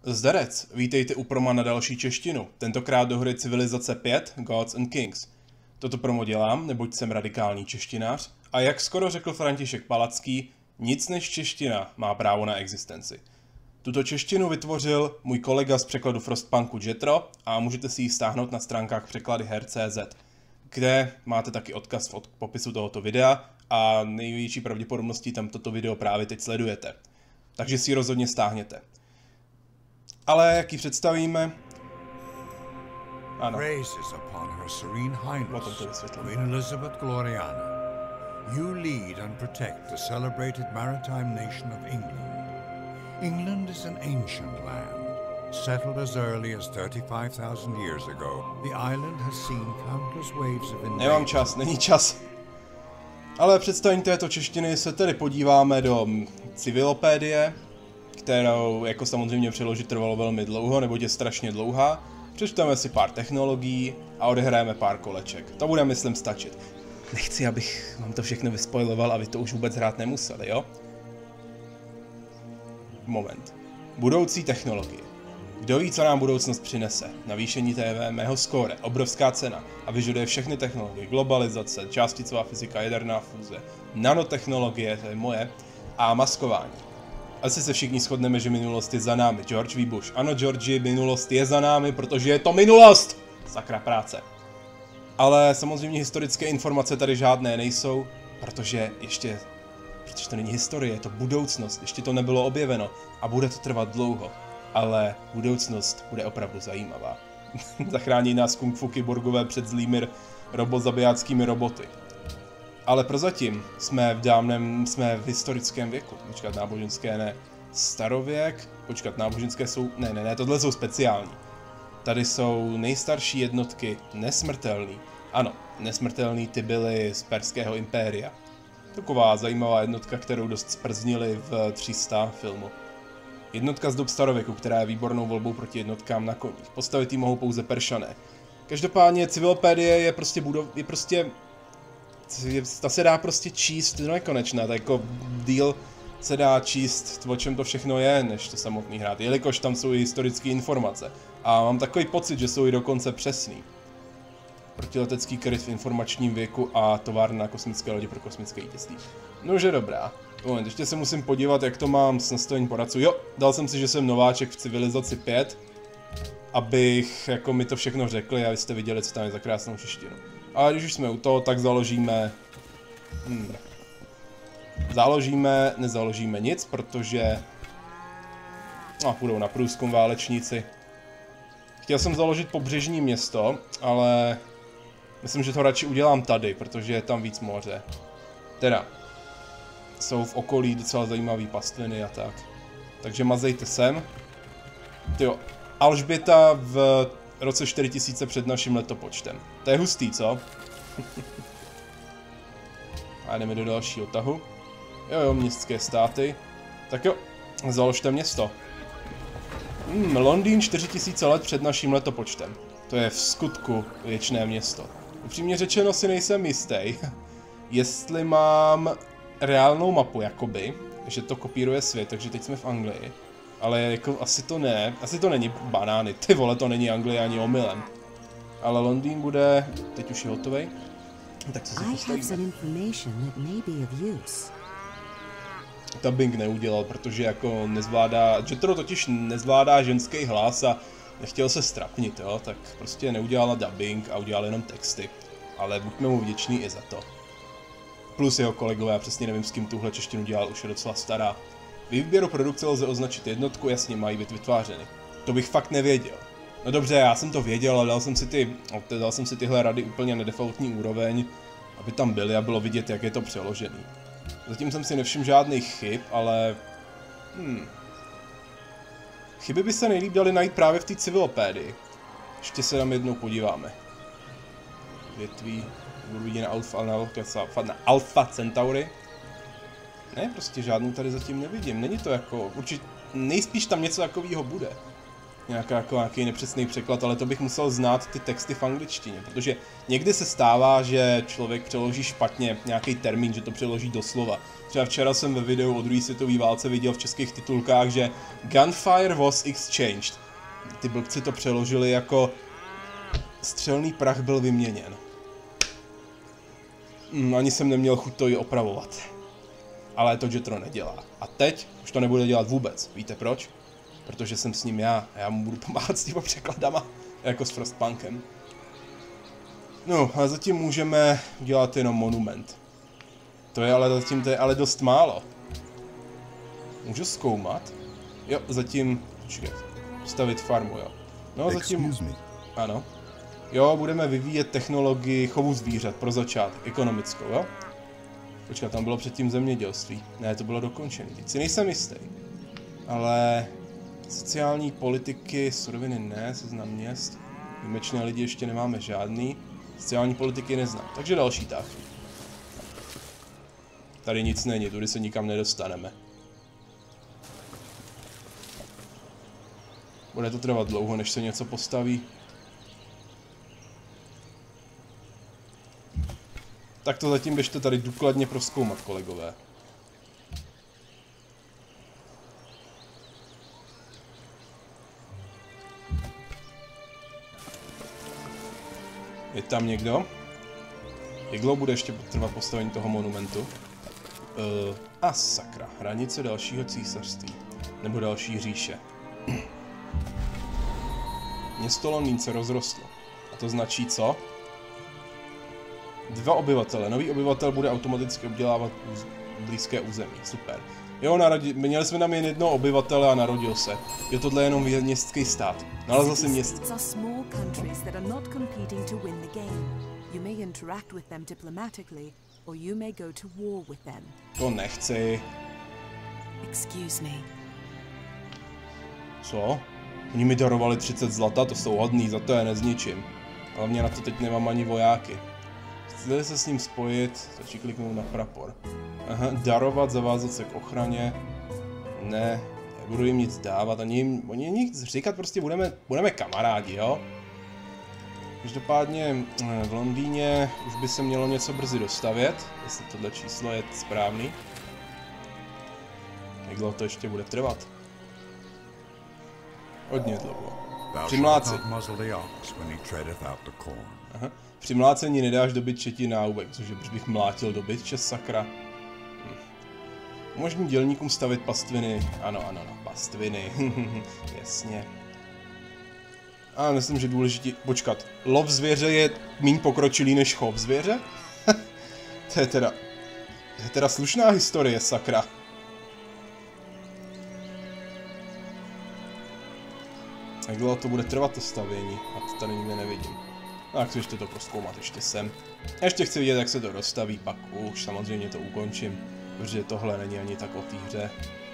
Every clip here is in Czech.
Zdarec, vítejte u proma na další češtinu, tentokrát do hry Civilizace 5 Gods and Kings. Toto promo dělám, neboť jsem radikální češtinář a jak skoro řekl František Palacký, nic než čeština má právo na existenci. Tuto češtinu vytvořil můj kolega z překladu Frostpunku Jetro a můžete si ji stáhnout na stránkách překlady her.cz, kde máte taky odkaz v popisu tohoto videa a největší pravděpodobností tam toto video právě teď sledujete. Takže si ji rozhodně stáhněte. Ale jak ji představíme? Ano. Praises upon her serene highness, Queen Elizabeth Gloriana. You lead and protect the celebrated maritime nation of England. England is an ancient land. Settled as early as 35,000 years ago, the island has seen countless waves of invasion. Nemám čas, není čas. Ale představení této češtiny se tedy podíváme do Civilopédie, kterou jako samozřejmě přeložit trvalo velmi dlouho, neboť je strašně dlouhá. Přečteme si pár technologií a odehrajeme pár koleček. To bude, myslím, stačit. Nechci, abych vám to všechno vyspoiloval a vy to už vůbec hrát nemuseli, jo? Moment. Budoucí technologie. Kdo ví, co nám budoucnost přinese? Navýšení TV, mého skóre, obrovská cena a vyžaduje všechny technologie, globalizace, částicová fyzika, jaderná fúze, nanotechnologie, to je moje, a maskování. Asi se všichni shodneme, že minulost je za námi. George V. Bush. Ano, Georgi, minulost je za námi, protože je to minulost! Sakra práce. Ale samozřejmě historické informace tady žádné nejsou, protože to není historie, je to budoucnost, ještě to nebylo objeveno a bude to trvat dlouho. Ale budoucnost bude opravdu zajímavá. Zachrání nás kung fu kyborgové před zlými zabijáckými roboty. Ale prozatím jsme v historickém věku. Počkat, náboženské ne. Starověk. Počkat, náboženské jsou... Ne, tohle jsou speciální. Tady jsou nejstarší jednotky nesmrtelný. Ano, nesmrtelný ty byly z Perského impéria. Taková zajímavá jednotka, kterou dost sprznili v 300 filmu. Jednotka z dob starověku, která je výbornou volbou proti jednotkám na koních. Postavit ji mohou pouze Peršané. Každopádně Civilopédie ta se dá prostě číst do nekonečna, tak jako díl se dá číst, o čem to všechno je, než to samotný hrát, jelikož tam jsou i historické informace. A mám takový pocit, že jsou i dokonce přesný. Protiletecký kryt v informačním věku a továrna na kosmické lodi pro kosmické vítězství. Nože dobrá. Moment, ještě se musím podívat, jak to mám s nastavením poradců. Jo, dal jsem si, že jsem nováček v Civilizaci 5, abych jako mi to všechno řekli a vy jste viděli, co tam je za krásnou češtinu. Ale když už jsme u toho, tak založíme... Nezaložíme nic, protože... půjdou na průzkum válečníci. Chtěl jsem založit pobřežní město, ale... Myslím, že to radši udělám tady, protože je tam víc moře. Teda. Jsou v okolí docela zajímavý pastviny a tak. Takže mazejte sem. Tyjo, Alžběta v roce 4000 před naším letopočtem. To je hustý, co? A jdeme do dalšího tahu. Jo, městské státy. Tak jo, založte město. Londýn 4000 let před naším letopočtem. To je v skutku věčné město. Upřímně řečeno si nejsem jistý, jestli mám reálnou mapu, jakoby, že to kopíruje svět, takže teď jsme v Anglii. Ale jako asi to není banány, ty vole, to není Anglie ani omylem. Ale Londýn bude, teď už je hotovej, tak co si postavíme? Dubbing neudělal, protože jako nezvládá, Jetro totiž nezvládá ženský hlas a nechtěl se strapnit, jo, tak prostě neudělal na dubbing a udělal jenom texty. Ale buďme mu vděční i za to. Plus jeho kolegové, já přesně nevím, s kým tuhle češtinu dělal, už je docela stará. V výběru produkce lze označit jednotku, jasně mají být vytvářeny. To bych fakt nevěděl. No dobře, já jsem to věděl, ale dal jsem si tyhle rady úplně na defaultní úroveň, aby tam byly a bylo vidět, jak je to přeložený. Zatím jsem si nevšiml žádných chyb, ale... Chyby by se nejlíp daly najít právě v té Civilopédii. Ještě se tam jednou podíváme. Větví, budu vidět na Alpha Centauri. Ne, prostě žádnou tady zatím nevidím. Není to jako, určitě, nejspíš tam něco takového bude. nějaký nepřesný překlad, ale to bych musel znát ty texty v angličtině, protože někdy se stává, že člověk přeloží špatně nějaký termín, že to přeloží doslova. Třeba včera jsem ve videu o druhé světové válce viděl v českých titulkách, že gunfire was exchanged. Ty blbci to přeložili jako střelný prach byl vyměněn. Ani jsem neměl chuť to i opravovat. Ale to Jetro nedělá. A teď už to nebude dělat vůbec. Víte proč? Protože jsem s ním já a já mu budu pomáhat s těma překladama, jako s Frostpunkem. No, a zatím můžeme udělat jenom monument. To je ale dost málo. Můžu zkoumat? Jo, zatím, počkej, stavit farmu, jo. No, zatím, ano. Jo, budeme vyvíjet technologii chovu zvířat pro začátek, ekonomickou, jo? Počkej, tam bylo předtím zemědělství. Ne, to bylo dokončené, teď si nejsem jistý. Ale sociální politiky, suroviny ne, seznam měst. Výjimečné lidi ještě nemáme žádný. Sociální politiky neznám, takže další tah. Tady nic není, tudy se nikam nedostaneme. Bude to trvat dlouho, než se něco postaví. Tak to zatím běžte tady důkladně prozkoumat, kolegové. Je tam někdo? Jak dlouho bude ještě trvat postavení toho monumentu? A sakra, hranice dalšího císařství. Nebo další říše. Město Londýn se rozrostlo. A to značí co? 2 obyvatele. Nový obyvatel bude automaticky obdělávat blízké území. Super. Jo, měli jsme tam jen jednoho obyvatele a narodil se. Jo, tohle je jenom městský stát. Nalezl si město. To nechci. Co? Oni mi darovali 30 zlata, to jsou hodný, za to je nezničím. Hlavně na to teď nemám ani vojáky. Chcete se s ním spojit, stačí kliknout na prapor. Aha, darovat, zavázat se k ochraně. Ne, nebudu jim nic dávat, ani nic říkat, prostě budeme kamarádi, jo? Každopádně v Londýně už by se mělo něco brzy dostavět, jestli tohle číslo je správný. Jak dlouho to ještě bude trvat? Hodně dlouho. Přimlácení. Aha. Přimlácení nedáš dobyt 3 náubek, cože bych mlátil dobyt, čes sakra. Umožní dělníkům stavit pastviny. Ano, pastviny. Jasně. A myslím, že důležitý... Počkat, lov zvěře je méně pokročilý než chov zvěře? To je teda slušná historie, sakra. Jak dlouho to bude trvat to stavění? A to tady nikde nevidím. Tak chci ještě to prozkoumat, ještě sem. Ještě chci vidět, jak se to dostaví, pak už samozřejmě to ukončím. Protože tohle není ani tak o té hře.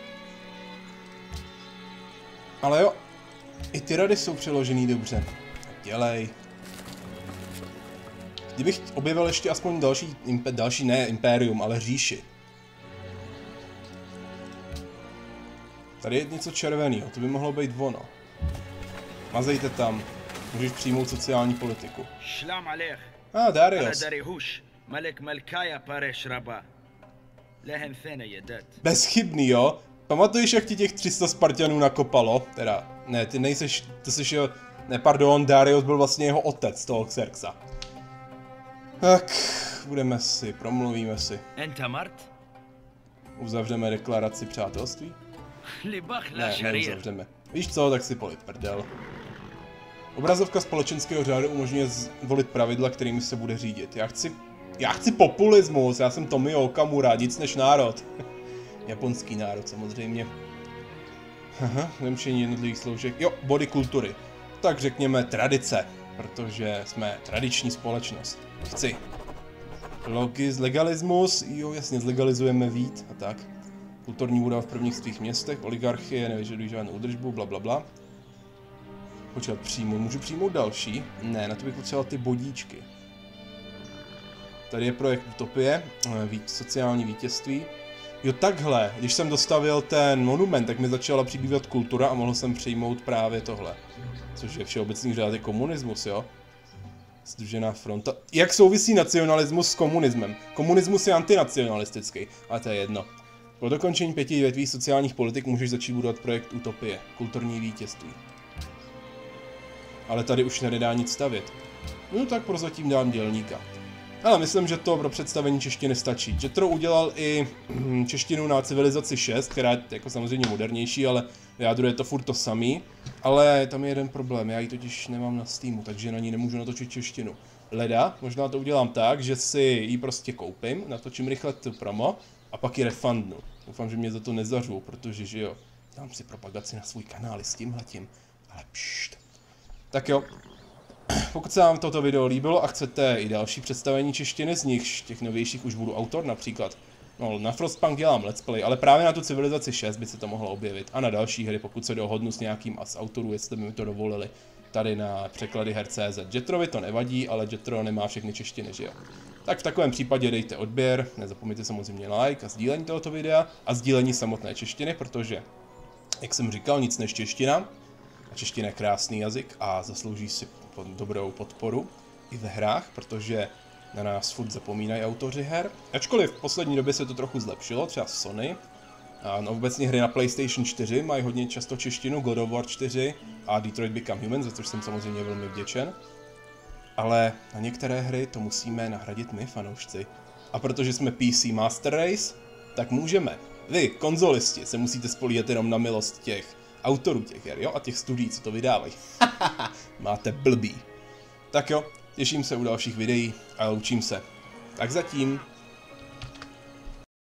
Ale jo, i ty rady jsou přeložený dobře. Tak dělej. Kdybych objevil ještě aspoň další ne impérium, ale říši. Tady je něco červeného, to by mohlo být ono. Mazejte tam. Můžeš přijmout sociální politiku. Darius. Bezchybný, jo? Pamatuješ, jak ti těch 300 Spartanů nakopalo? Teda, ne, ty nejseš, to jsi jo, ne, pardon, Darius byl vlastně jeho otec, toho Xerxa. Tak, promluvíme si. Uzavřeme deklaraci přátelství? Ne, neuzavřeme. Víš co, tak si polip prdel. Obrazovka společenského řádu umožňuje volit pravidla, kterými se bude řídit. Já chci populismus, já jsem Tomio Okamura, nic než národ. Japonský národ samozřejmě. Aha, nemšení jednotlivých složek. Jo, body kultury. Tak řekněme tradice, protože jsme tradiční společnost. Chci. Legalismus, jo jasně, zlegalizujeme vít a tak. Kulturní budova v prvních svých městech, oligarchie, nevyžadují žádnou údržbu, blablabla. Počkat, můžu přijmout další? Ne, na to bych potřeboval ty bodíčky. Tady je projekt Utopie, sociální vítězství. Jo takhle, když jsem dostavil ten monument, tak mi začala přibývat kultura a mohl jsem přijmout právě tohle. Což je všeobecný řád, je komunismus, jo? Sdružená fronta. Jak souvisí nacionalismus s komunismem? Komunismus je antinacionalistický, ale to je jedno. Po dokončení 5 větví sociálních politik můžeš začít budovat projekt Utopie, kulturní vítězství. Ale tady už nedá nic stavět. No tak prozatím dám dělníka. Ale myslím, že to pro představení češtiny stačí. Jetro udělal i češtinu na Civilizaci 6, která je jako samozřejmě modernější, ale v jádru je to furt to samý. Ale tam je jeden problém, já ji totiž nemám na Steamu, takže na ní nemůžu natočit češtinu. Leda, možná to udělám tak, že si ji prostě koupím, natočím rychle tu promo a pak ji refundnu. Doufám, že mě za to nezařvou, protože že jo, dám si propagaci na svůj kanál s tímhletím, ale pšt. Tak jo. Pokud se vám toto video líbilo a chcete i další představení češtiny, z nichž těch novějších už budu autor například. No, na Frostpunk dělám let's play, ale právě na tu Civilizaci 6 by se to mohlo objevit. A na další hry, pokud se dohodnu s nějakým z autorů, jestli by mi to dovolili. Tady na překlady her.cz. Jetrovi to nevadí, ale Jetro nemá všechny češtiny, že jo. Tak v takovém případě dejte odběr, nezapomeňte samozřejmě like a sdílení tohoto videa a sdílení samotné češtiny, protože, jak jsem říkal, nic než čeština. A čeština je krásný jazyk a zaslouží si dobrou podporu i ve hrách, protože na nás furt zapomínají autoři her. Ačkoliv v poslední době se to trochu zlepšilo, třeba Sony. A no, obecně hry na PlayStation 4 mají hodně často češtinu, God of War 4 a Detroit Become Human, za což jsem samozřejmě velmi vděčen. Ale na některé hry to musíme nahradit my, fanoušci. A protože jsme PC Master Race, tak můžeme. Vy, konzolisti, se musíte spolíhat jenom na milost těch autorů těch her, jo? A těch studií, co to vydávají. Máte blbý. Tak jo, těším se u dalších videí a loučím se. Tak zatím.